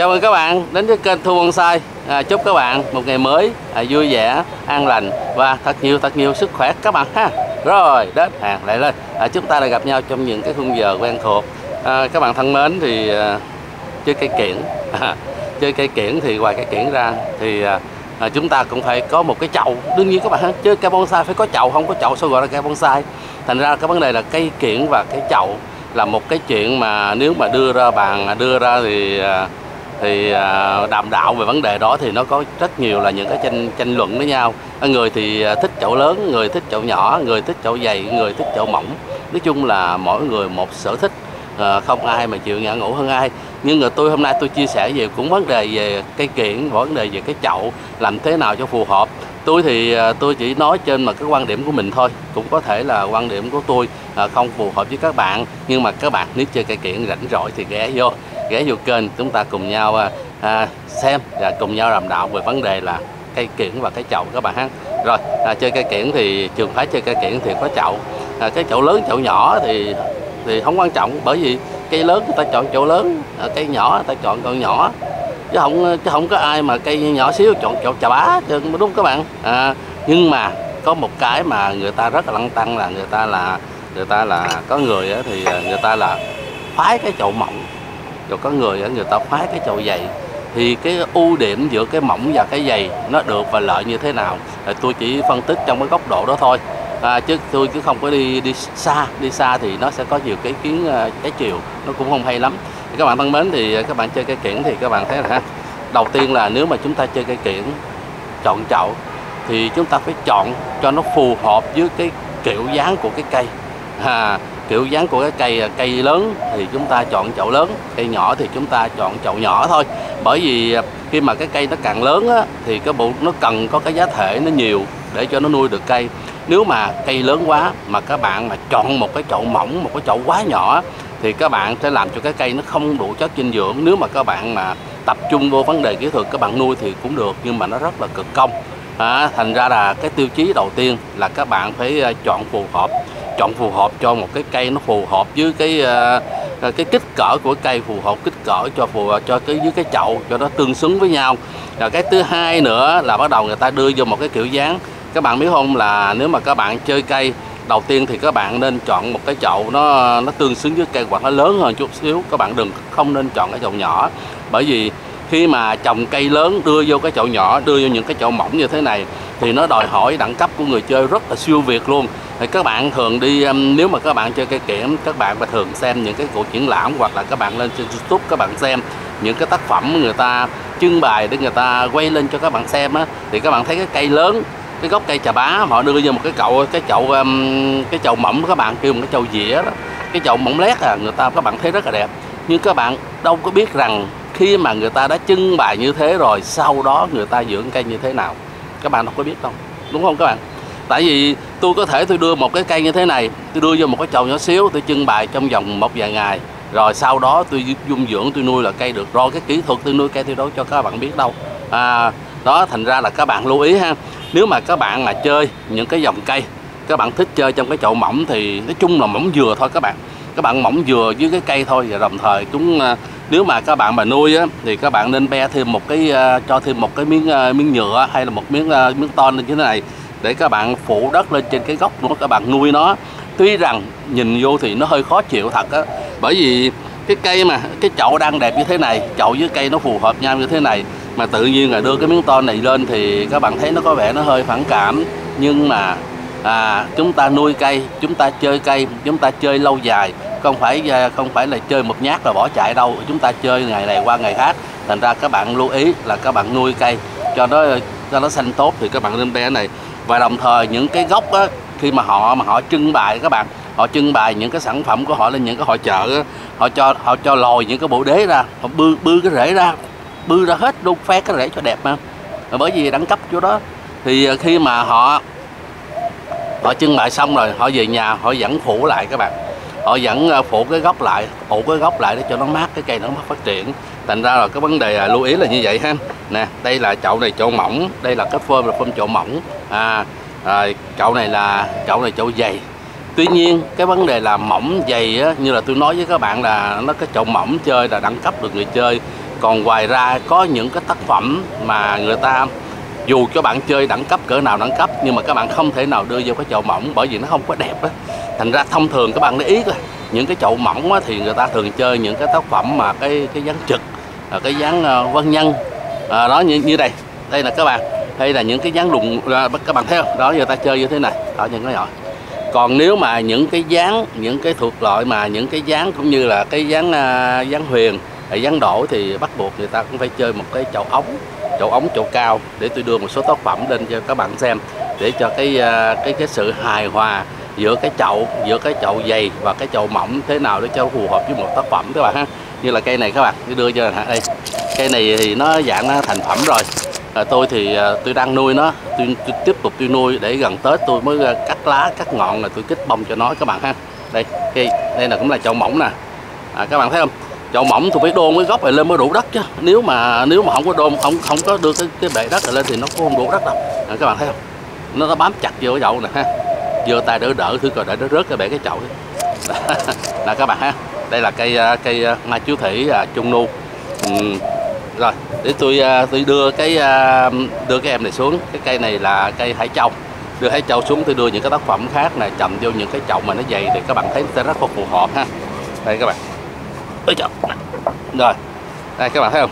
Chào mừng các bạn đến với kênh Thu Bonsai. Chúc các bạn một ngày mới vui vẻ, an lành và thật nhiều sức khỏe các bạn ha. Rồi đến hàng lại lên, chúng ta đã gặp nhau trong những cái khung giờ quen thuộc. Các bạn thân mến, thì chơi cây kiểng, chơi cây kiểng thì ngoài cây kiểng ra thì chúng ta cũng phải có một cái chậu. Đương nhiên các bạn ha, chơi cây bonsai phải có chậu, không có chậu sao gọi là cây bonsai. Thành ra cái vấn đề là cây kiểng và cái chậu là một cái chuyện mà nếu mà đưa ra thì đàm đạo về vấn đề đó thì nó có rất nhiều là những cái tranh luận với nhau. Người thì thích chậu lớn, người thích chậu nhỏ, người thích chậu dày, người thích chậu mỏng. Nói chung là mỗi người một sở thích, không ai mà chịu ngã ngũ hơn ai. Nhưng tôi hôm nay tôi chia sẻ về cũng vấn đề về cây kiểng, vấn đề về cái chậu làm thế nào cho phù hợp. Tôi thì tôi chỉ nói trên mà cái quan điểm của mình thôi, cũng có thể là quan điểm của tôi không phù hợp với các bạn. Nhưng mà các bạn nếu chơi cây kiểng rảnh rỗi thì ghé vô kênh, chúng ta cùng nhau xem và cùng nhau đàm đạo về vấn đề là cây kiểng và cái chậu các bạn ha. Rồi chơi cây kiểng thì trường phái chơi cây kiểng thì có chậu, cái chậu lớn chậu nhỏ thì không quan trọng, bởi vì cây lớn người ta chọn chậu lớn, cây nhỏ người ta chọn chậu nhỏ, chứ không có ai mà cây nhỏ xíu chọn chậu chà bá đúng không các bạn. Nhưng mà có một cái mà người ta rất là lăn tăn là người ta là có người thì người ta là phái cái chậu mỏng, rồi có người người ta phái cái chậu dày. Thì cái ưu điểm giữa cái mỏng và cái dày nó được và lợi như thế nào tôi chỉ phân tích trong cái góc độ đó thôi, chứ tôi không có đi xa thì nó sẽ có nhiều cái ý kiến trái chiều, nó cũng không hay lắm. Thì các bạn thân mến, thì các bạn chơi cây kiểng thì các bạn thấy là đầu tiên là nếu mà chúng ta chơi cây kiểng chọn chậu thì chúng ta phải chọn cho nó phù hợp với cái kiểu dáng của cái cây. Kiểu dáng của cái cây lớn thì chúng ta chọn chậu lớn, cây nhỏ thì chúng ta chọn chậu nhỏ thôi. Bởi vì khi mà cái cây nó càng lớn thì cái bụi nó cần có cái giá thể nó nhiều để cho nó nuôi được cây. Nếu mà cây lớn quá mà các bạn mà chọn một cái chậu mỏng, một cái chậu quá nhỏ thì các bạn sẽ làm cho cái cây nó không đủ chất dinh dưỡng. Nếu mà các bạn mà tập trung vô vấn đề kỹ thuật các bạn nuôi thì cũng được, nhưng mà nó rất là cực công. Thành ra là cái tiêu chí đầu tiên là các bạn phải chọn phù hợp cho một cái cây nó phù hợp với cái kích cỡ của cây, phù hợp kích cỡ cho với cái chậu cho nó tương xứng với nhau. Rồi cái thứ hai nữa là bắt đầu người ta đưa vô một cái kiểu dáng. Các bạn biết không, là nếu mà các bạn chơi cây đầu tiên thì các bạn nên chọn một cái chậu nó tương xứng với cây hoặc nó lớn hơn chút xíu. Các bạn không nên chọn cái chậu nhỏ, bởi vì khi mà trồng cây lớn đưa vô cái chậu nhỏ, đưa vô những cái chậu mỏng như thế này thì nó đòi hỏi đẳng cấp của người chơi rất là siêu việt luôn. Thì các bạn thường đi, nếu mà các bạn chơi cây kiểng, các bạn phải thường xem những cái cuộc triển lãm, hoặc là các bạn lên trên YouTube các bạn xem những cái tác phẩm người ta trưng bày để người ta quay lên cho các bạn xem thì các bạn thấy cái cây lớn, cái gốc cây chà bá họ đưa vô một cái chậu mỏng, các bạn kêu một cái chậu dĩa đó, cái chậu mỏng lét các bạn thấy rất là đẹp. Nhưng các bạn đâu có biết rằng khi mà người ta đã trưng bày như thế rồi, sau đó người ta dưỡng cây như thế nào, các bạn đâu có biết đâu, đúng không các bạn? Tại vì tôi có thể tôi đưa một cái cây như thế này, tôi đưa vô một cái chậu nhỏ xíu, tôi trưng bày trong vòng một vài ngày, rồi sau đó tôi dung dưỡng, tôi nuôi là cây được rồi. Cái kỹ thuật tôi nuôi cây tôi đâu cho các bạn biết đâu. Đó, thành ra là các bạn lưu ý ha. Nếu mà các bạn mà chơi những cái dòng cây, các bạn thích chơi trong cái chậu mỏng thì nói chung là mỏng dừa thôi các bạn. Các bạn mỏng dừa với cái cây thôi, và đồng thời nếu mà các bạn mà nuôi thì các bạn nên be thêm một cái cho thêm một cái miếng nhựa hay là một miếng ton lên như thế này để các bạn phủ đất lên trên cái gốc của các bạn nuôi nó. Tuy rằng nhìn vô thì nó hơi khó chịu thật bởi vì cái cây mà cái chậu đang đẹp như thế này, chậu với cây nó phù hợp nhau như thế này, mà tự nhiên là đưa cái miếng ton này lên thì các bạn thấy nó có vẻ nó hơi phản cảm. Nhưng mà chúng ta nuôi cây, chúng ta chơi cây, chúng ta chơi lâu dài, không phải là chơi một nhát rồi bỏ chạy đâu, chúng ta chơi ngày này qua ngày khác. Thành ra các bạn lưu ý là các bạn nuôi cây cho nó xanh tốt thì các bạn nên be này. Và đồng thời những cái gốc khi mà họ trưng bày, các bạn họ trưng bày những cái sản phẩm của họ lên những cái hội chợ họ cho lòi những cái bộ đế ra, họ bư cái rễ ra, bư ra hết luôn, phét cái rễ cho đẹp mà. Bởi vì đẳng cấp chỗ đó thì khi mà họ trưng bày xong rồi họ về nhà họ vẫn phủ lại các bạn, họ vẫn phủ cái gốc lại để cho nó mát, cái cây nó phát triển. Thành ra là cái vấn đề lưu ý là như vậy ha. Nè, đây là chậu này chậu mỏng, đây là cái phơm chậu mỏng. Chậu này chậu dày. Tuy nhiên cái vấn đề là mỏng dày như là tôi nói với các bạn là nó cái chậu mỏng chơi là đẳng cấp được người chơi. Còn ngoài ra có những cái tác phẩm mà người ta dù cho bạn chơi đẳng cấp cỡ nào đẳng cấp nhưng mà các bạn không thể nào đưa vô cái chậu mỏng, bởi vì nó không có đẹp á. Thành ra thông thường các bạn để ý coi, những cái chậu mỏng á, thì người ta thường chơi những cái tác phẩm mà cái dáng trực, cái dáng vân nhân, đó như đây là các bạn, hay là những cái dáng lùng, các bạn thấy không, đó người ta chơi như thế này, đó những cái nhỏ. Còn nếu mà những cái dáng, những cái thuộc loại mà những cái dáng cũng như là cái dáng huyền, dáng đổ thì bắt buộc người ta cũng phải chơi một cái chậu ống, chậu cao, để tôi đưa một số tác phẩm lên cho các bạn xem, để cho cái sự hài hòa giữa cái chậu dày và cái chậu mỏng thế nào để cho phù hợp với một tác phẩm các bạn ha. Như là cây này các bạn, tôi đưa cho đây, cây này thì nó dạng nó thành phẩm rồi. Tôi thì tôi đang nuôi nó, tôi tiếp tục tôi nuôi để gần Tết tôi mới cắt lá, cắt ngọn là tôi kích bông cho nó các bạn ha. Đây là cũng là chậu mỏng nè, các bạn thấy không? Chậu mỏng tôi phải đôn cái gốc này lên mới đủ đất chứ. Nếu mà không có đôn, không có đưa cái bệ đất này lên thì nó cũng không đủ đất đâu. Các bạn thấy không? Nó bám chặt vô cái chậu này ha. Giơ tay đỡ thử coi để nó rớt cái bể cái chậu đấy. Là các bạn ha. Đây là cây mai chiếu thủy trung nu. Rồi để tôi đưa cái em này xuống. Cái cây này là cây hải châu. Đưa hải châu xuống, tôi đưa những cái tác phẩm khác này chậm vô những cái chậu mà nó dày thì các bạn thấy nó sẽ rất là phù hợp ha. Đây các bạn. Ôi trời. Rồi đây các bạn thấy không,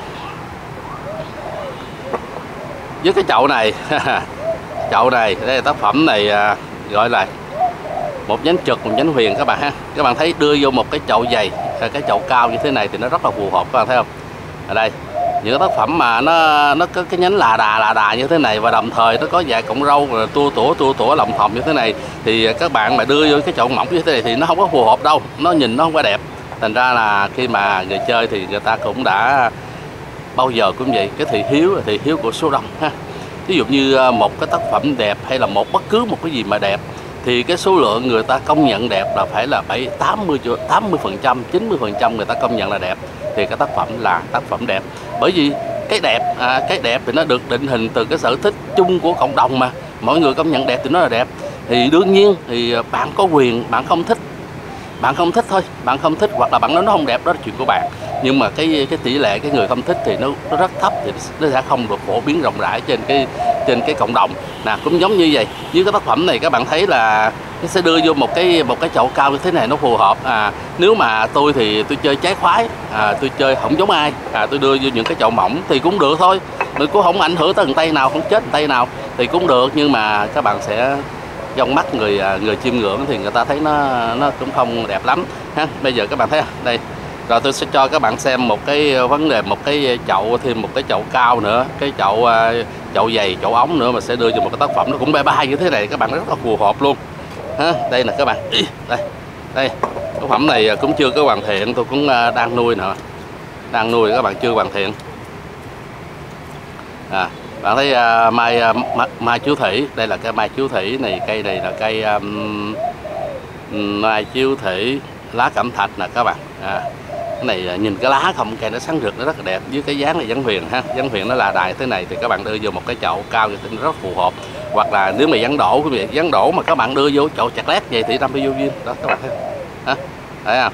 với cái chậu này đây là tác phẩm này gọi là một nhánh trực, một nhánh huyền các bạn ha. Các bạn thấy đưa vô một cái chậu dày, cái chậu cao như thế này thì nó rất là phù hợp, các bạn thấy không? Ở đây những cái tác phẩm mà nó có cái nhánh là đà như thế này, và đồng thời nó có vài cọng râu tua tủa lòng thòng như thế này, thì các bạn mà đưa vô cái chậu mỏng như thế này thì nó không có phù hợp đâu, nó nhìn nó không có đẹp. Thành ra là khi mà người chơi thì người ta cũng đã bao giờ cũng vậy, cái thị hiếu của số đông ha. Ví dụ như một cái tác phẩm đẹp hay là bất cứ một cái gì mà đẹp thì cái số lượng người ta công nhận đẹp là phải là 80%, 90% người ta công nhận là đẹp thì cái tác phẩm là tác phẩm đẹp. Bởi vì cái đẹp thì nó được định hình từ cái sở thích chung của cộng đồng mà, mọi người công nhận đẹp thì nó là đẹp. Thì đương nhiên thì bạn có quyền bạn không thích thôi, bạn không thích hoặc là bạn nói nó không đẹp, đó là chuyện của bạn. Nhưng mà cái tỷ lệ cái người không thích thì nó rất thấp, thì nó sẽ không được phổ biến rộng rãi trên cái cộng đồng. Cũng giống như vậy, với cái tác phẩm này các bạn thấy là nó sẽ đưa vô một cái chậu cao như thế này nó phù hợp. Nếu mà tôi thì tôi chơi trái khoái, tôi chơi không giống ai, tôi đưa vô những cái chậu mỏng thì cũng được thôi, mình cũng không ảnh hưởng tới thằng tay nào, không chết thằng tay nào thì cũng được. Nhưng mà các bạn sẽ trong mắt người chiêm ngưỡng thì người ta thấy nó cũng không đẹp lắm ha. Bây giờ các bạn thấy đây, rồi tôi sẽ cho các bạn xem một cái vấn đề, một cái chậu, thêm một cái chậu cao nữa, cái chậu dày, chậu ống nữa, mà sẽ đưa cho một cái tác phẩm nó cũng bye bye như thế này, các bạn rất là phù hợp luôn ha. Đây nè các bạn, đây tác phẩm này cũng chưa có hoàn thiện, tôi cũng đang nuôi nữa, các bạn, chưa hoàn thiện. Bạn thấy mai chiếu thủy, đây là cây mai chiếu thủy này, cây này là cây mai chiếu thủy lá cẩm thạch nè các bạn. Cái này nhìn cái lá không, cây nó sáng rực, nó rất là đẹp, với cái dáng này dáng huyền ha, dáng huyền nó là đài thế này thì các bạn đưa vô một cái chậu cao thì nó rất phù hợp. Hoặc là nếu mà dáng đổ, quý vị dáng đổ mà các bạn đưa vô chậu chặt lét vậy thì năm vô duyên đó các bạn thấy không? Thấy không?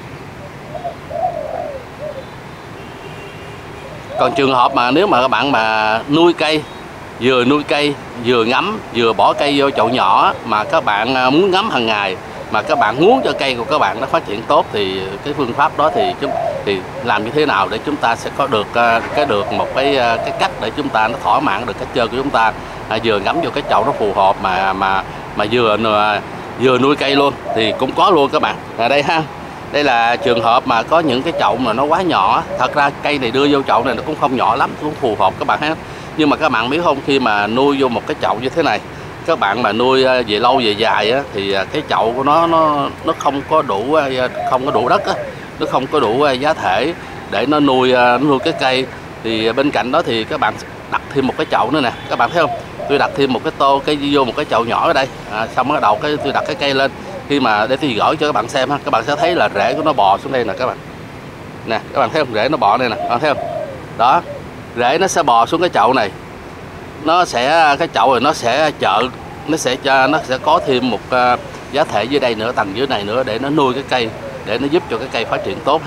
Còn trường hợp mà nếu mà các bạn mà nuôi cây vừa ngắm vừa bỏ cây vô chậu nhỏ, mà các bạn muốn ngắm hàng ngày, mà các bạn muốn cho cây của các bạn nó phát triển tốt, thì cái phương pháp đó thì làm như thế nào để chúng ta sẽ có được một cái cách để chúng ta nó thỏa mãn được cách chơi của chúng ta, vừa ngắm vô cái chậu nó phù hợp mà vừa nuôi cây luôn thì cũng có luôn các bạn. Đây ha, đây là trường hợp mà có những cái chậu mà nó quá nhỏ. Thật ra cây này đưa vô chậu này nó cũng không nhỏ lắm, cũng phù hợp các bạn ha. Nhưng mà các bạn biết không, khi mà nuôi vô một cái chậu như thế này, các bạn mà nuôi về lâu về dài á, thì cái chậu của nó không có đủ đất á, nó không có đủ giá thể để nó nuôi cái cây. Thì bên cạnh đó thì các bạn đặt thêm một cái chậu nữa nè, các bạn thấy không, tôi đặt thêm một cái tô cây vô một cái chậu nhỏ ở đây, xong cái đầu tôi đặt cái cây lên. Khi mà để tôi gửi cho các bạn xem ha, các bạn sẽ thấy là rễ của nó bò xuống đây nè các bạn. Nè các bạn thấy không, rễ nó bò đây nè, các bạn thấy không? Đó, rễ nó sẽ bò xuống cái chậu này. Cái chậu này nó sẽ có thêm một giá thể dưới đây nữa, tầng dưới này nữa để nó nuôi cái cây, để nó giúp cho cái cây phát triển tốt ha.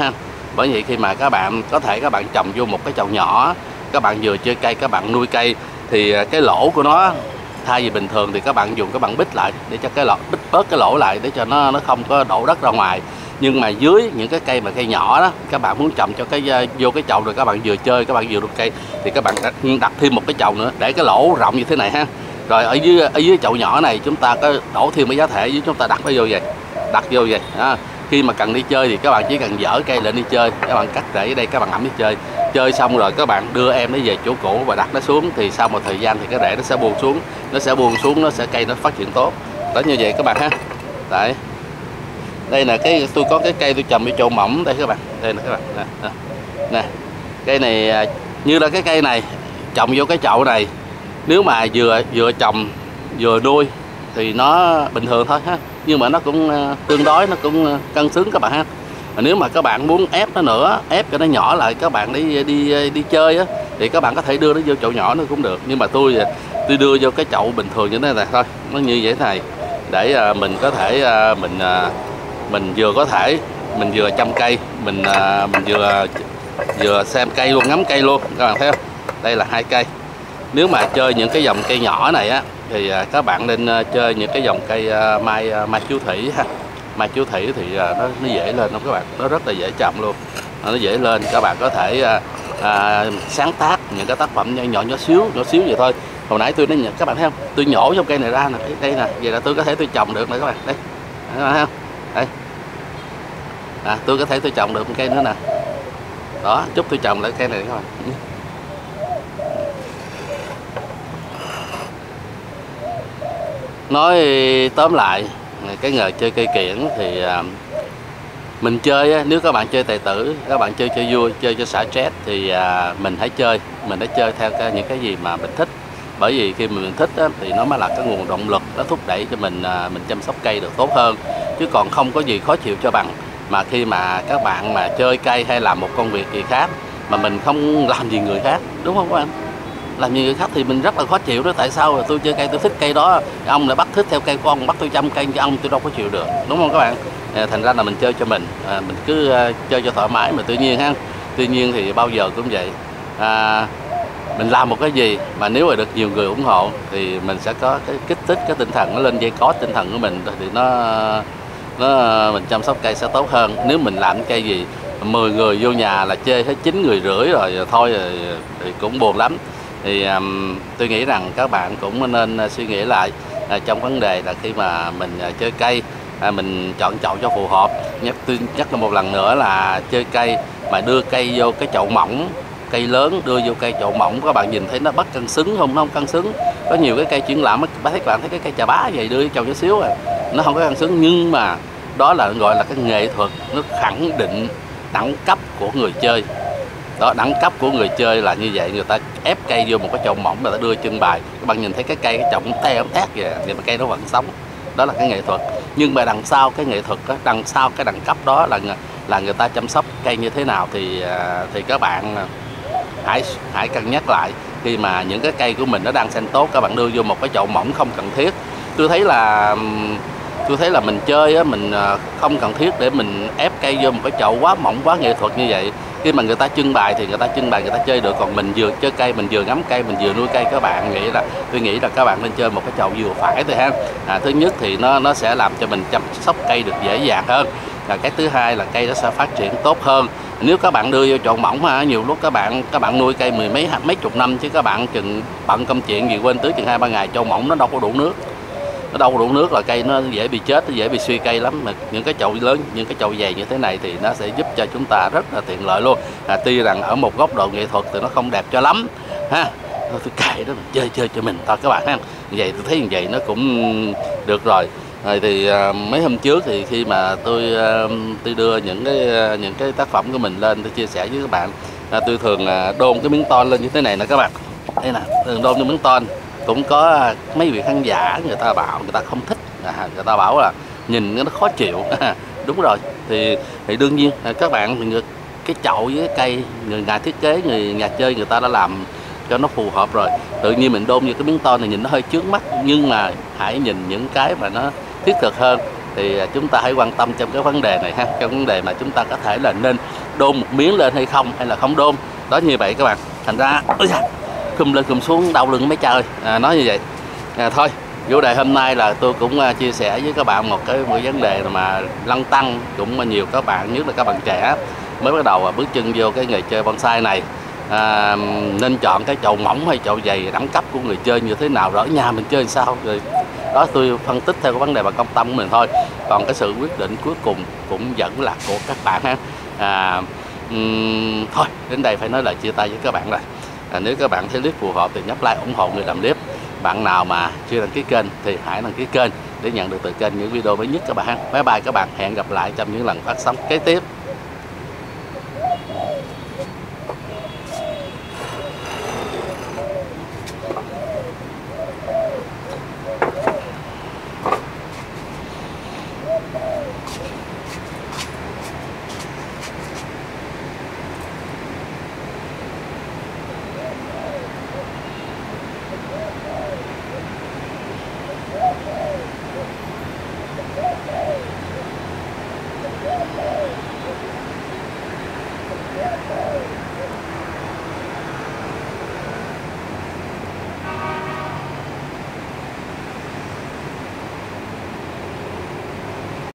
Bởi vậy khi mà các bạn có thể các bạn trồng vô một cái chậu nhỏ, các bạn vừa chơi cây, các bạn nuôi cây, thì cái lỗ của nó thay vì bình thường thì các bạn dùng các bạn bít lại để cho cái lỗ, bít bớt cái lỗ lại để cho nó không có đổ đất ra ngoài. Nhưng mà dưới những cái cây mà cây nhỏ đó, các bạn muốn trồng cho cái vô cái chậu rồi các bạn vừa chơi, các bạn vừa nuôi cây, thì các bạn đặt thêm một cái chậu nữa để cái lỗ rộng như thế này ha. Rồi ở dưới chậu nhỏ này chúng ta có đổ thêm cái giá thể với chúng ta đặt nó vô vậy, đặt vô vậy. Khi mà cần đi chơi thì các bạn chỉ cần dỡ cây lên đi chơi, các bạn cắt rễ ở đây, các bạn ẩm đi chơi. Chơi xong rồi các bạn đưa em nó về chỗ cũ và đặt nó xuống, thì sau một thời gian thì cái rễ nó sẽ buông xuống, nó sẽ cây nó phát triển tốt. Đó, như vậy các bạn ha. Đấy. Đây là tôi có cái cây tôi trồng ở chỗ mỏng đây các bạn. Đây nè các bạn. Nè. Cây này như là cái cây này trồng vô cái chậu này, nếu mà vừa trồng vừa nuôi thì nó bình thường thôi ha, nhưng mà nó cũng tương đối, nó cũng cân xứng các bạn ha. Mà nếu mà các bạn muốn ép nó nữa, ép cho nó nhỏ lại, các bạn đi chơi á, thì các bạn có thể đưa nó vô chậu nhỏ nó cũng được. Nhưng mà tôi đưa vô cái chậu bình thường như thế này thôi, nó như vậy này, để mình có thể mình vừa chăm cây, mình vừa xem cây luôn, ngắm cây luôn. Các bạn thấy không? Đây là 2 cây. Nếu mà chơi những cái dòng cây nhỏ này á thì các bạn nên chơi những cái dòng cây mai chiếu thủy ha. Mai chiếu thủy thì nó dễ lên không các bạn, nó rất là dễ trồng luôn, nó dễ lên. Các bạn có thể sáng tác những cái tác phẩm nhỏ xíu vậy thôi. Hồi nãy tôi nói các bạn thấy không, tôi nhổ trong cây này ra nè, đây nè, vậy là tôi có thể tôi trồng được nè các bạn. Đây, các bạn thấy không? Đây. Tôi có thể tôi trồng được một cây nữa nè. Đó, chút tôi trồng lại cây này các bạn. Nói tóm lại, cái nghề chơi cây kiểng thì mình chơi á, nếu các bạn chơi tài tử, các bạn chơi cho vui, chơi cho xả stress thì mình hãy chơi theo những cái gì mà mình thích. Bởi vì khi mình thích á, thì nó mới là cái nguồn động lực, nó thúc đẩy cho mình chăm sóc cây được tốt hơn. Chứ còn không có gì khó chịu cho bằng mà khi mà các bạn mà chơi cây hay làm một công việc gì khác mà mình không làm gì người khác, đúng không các bạn? Làm như người khác thì mình rất là khó chịu đó. Tại sao tôi chơi cây, tôi thích cây đó, ông lại bắt thích theo cây của ông, bắt tôi chăm cây cho ông, tôi đâu có chịu được, đúng không các bạn? Thành ra là mình chơi cho mình cứ chơi cho thoải mái. Mà tuy nhiên thì bao giờ cũng vậy, mình làm một cái gì mà nếu mà được nhiều người ủng hộ thì mình sẽ có cái kích thích, cái tinh thần nó lên dây cót tinh thần của mình, thì mình chăm sóc cây sẽ tốt hơn. Nếu mình làm cây gì 10 người vô nhà là chê hết 9 người rưỡi rồi thôi thì cũng buồn lắm. Thì tôi nghĩ rằng các bạn cũng nên suy nghĩ lại trong vấn đề là khi mà mình chơi cây, mình chọn chậu cho phù hợp. Tôi nhắc là một lần nữa là chơi cây mà đưa cây vô cái chậu mỏng, cây lớn đưa vô cây chậu mỏng, các bạn nhìn thấy nó bất cân xứng không? Nó không cân xứng. Có nhiều cái cây triển lãm các bạn thấy cái cây trà bá vậy đưa chậu chút xíu nó không có cân xứng, nhưng mà đó là gọi là cái nghệ thuật, nó khẳng định đẳng cấp của người chơi. Đó, đẳng cấp của người chơi là như vậy. Người ta ép cây vô một cái chậu mỏng, người ta đưa trưng bày, các bạn nhìn thấy cái chậu teo tét vậy, nhưng mà cây nó vẫn sống. Đó là cái nghệ thuật. Nhưng mà đằng sau cái nghệ thuật đó, đằng sau cái đẳng cấp đó là người ta chăm sóc cây như thế nào thì các bạn hãy cân nhắc lại. Khi mà những cái cây của mình nó đang xanh tốt, các bạn đưa vô một cái chậu mỏng không cần thiết. Tôi thấy là mình chơi á, mình không cần thiết để mình ép cây vô một cái chậu quá mỏng, quá nghệ thuật như vậy. Khi mà người ta trưng bày thì người ta chơi được, còn mình vừa chơi cây, mình vừa ngắm cây, mình vừa nuôi cây, tôi nghĩ là các bạn nên chơi một cái chậu vừa phải thôi ha. Thứ nhất thì nó sẽ làm cho mình chăm sóc cây được dễ dàng hơn. Cái thứ hai là cây nó sẽ phát triển tốt hơn. Nếu các bạn đưa vô chậu mỏng nhiều lúc các bạn nuôi cây mười mấy chục năm, chứ các bạn chừng bận công chuyện gì quên tưới chừng 2-3 ngày, chậu mỏng nó đâu có đủ nước, là cây nó dễ bị chết, nó dễ bị suy cây lắm. Mà những cái chậu lớn, những cái chậu dày như thế này thì nó sẽ giúp cho chúng ta rất là tiện lợi luôn. Tuy rằng ở một góc độ nghệ thuật thì nó không đẹp cho lắm ha, thôi tôi kệ đó, mình chơi cho mình thôi các bạn ha. Vậy tôi thấy như vậy nó cũng được rồi. Thì mấy hôm trước thì khi mà tôi đưa những cái tác phẩm của mình lên, tôi chia sẻ với các bạn, tôi thường đôn cái miếng ton lên như thế này nè các bạn. Đây nè, thường đôn cái miếng ton. Cũng có mấy vị khán giả người ta bảo người ta không thích, người ta bảo là nhìn nó khó chịu. Đúng rồi, thì đương nhiên các bạn, cái chậu với cái cây, người nhà thiết kế, người nhà chơi người ta đã làm cho nó phù hợp rồi. Tự nhiên mình đôn như cái miếng ton này nhìn nó hơi chướng mắt, nhưng mà hãy nhìn những cái mà nó thiết thực hơn. thì chúng ta hãy quan tâm trong cái vấn đề này ha, cái vấn đề mà chúng ta có thể là nên đôn một miếng lên hay không, hay là không đôn đó, như vậy các bạn. Thành ra khum lên khum xuống đau lưng mấy trời, nói như vậy. Thôi chủ đề hôm nay là tôi cũng chia sẻ với các bạn một vấn đề mà lăn tăn cũng nhiều các bạn, nhất là các bạn trẻ mới bắt đầu bước chân vô cái nghề chơi bonsai này. Nên chọn cái chậu mỏng hay chậu dày, đẳng cấp của người chơi như thế nào, ở nhà mình chơi sao, rồi đó tôi phân tích theo cái vấn đề bà công tâm của mình thôi. Còn cái sự quyết định cuối cùng cũng vẫn là của các bạn ha. Thôi đến đây phải nói lời chia tay với các bạn rồi. Nếu các bạn thấy clip phù hợp thì nhấp like ủng hộ người làm clip. Bạn nào mà chưa đăng ký kênh thì hãy đăng ký kênh để nhận được từ kênh những video mới nhất các bạn ha. Bye bye các bạn, hẹn gặp lại trong những lần phát sóng kế tiếp.